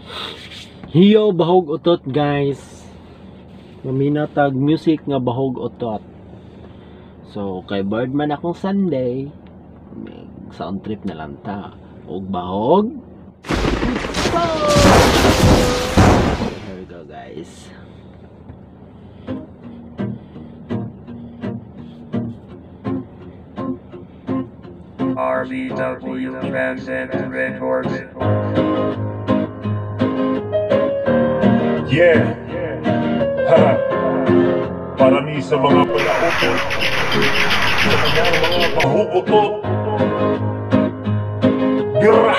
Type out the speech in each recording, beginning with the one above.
Hiyo bahog utot guys. Maminatag music nga bahog utot. So kay Birdman akong Sunday, may sound trip na lang ta. Og bahog. Here we go guys. RBW Transcend Records. Yeah. Para ni sa mga palaukot, sa kanyang mga pahukotot. Gra!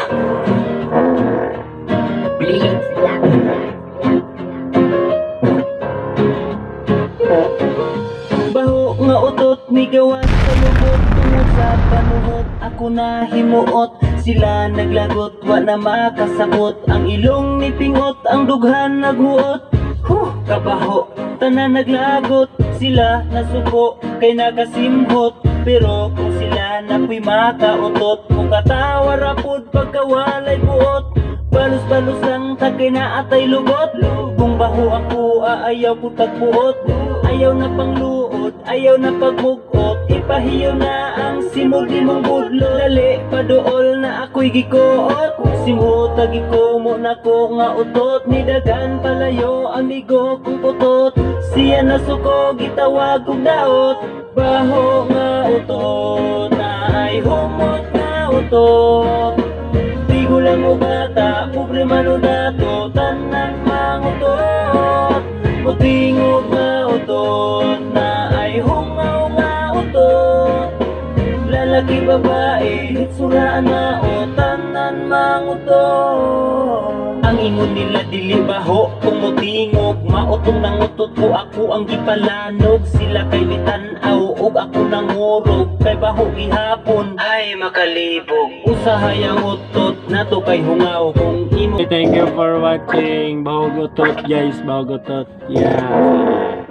Baho nga utot ni gawas sa lubot tungod sa panuhot ako na himuot sila naglagot wa na makasabot ang ilong ni pingot ang dughan naghuot kabaho tanan naglagot sila nasuko kay nakasimhot pero kung sila napoy makautot kung katawa rapod pagkawalay buot balos-balos lang tagay na atay lugot kung baho ako aayaw putag buot ayaw na pangluod ayaw na pagmugot ipahiyaw na ang simod di mong budlo dali paduol na ako'y gikuot simutag iko mo na ko nga utot ni dagan palayo amigo kong putot siya nasuko gitawag kong daot baho nga utot na ay humot nga utot bigo lang mo bata pobre manunato tanan mangutot mutingog nga utot na ay hungaw nga utot lalaki babae hitsuraan na o tanan mangutot ang ingon nila dili baho kung mutingog mautong nangutot ko ako ang gipalanog sila kay mitanaw og ako nangurog kay baho gihapon ay makalibog usahay ang utot nato kay hungaw kung imo. Thank you for watching. Bahog utot guys, bahog utot. Yeah.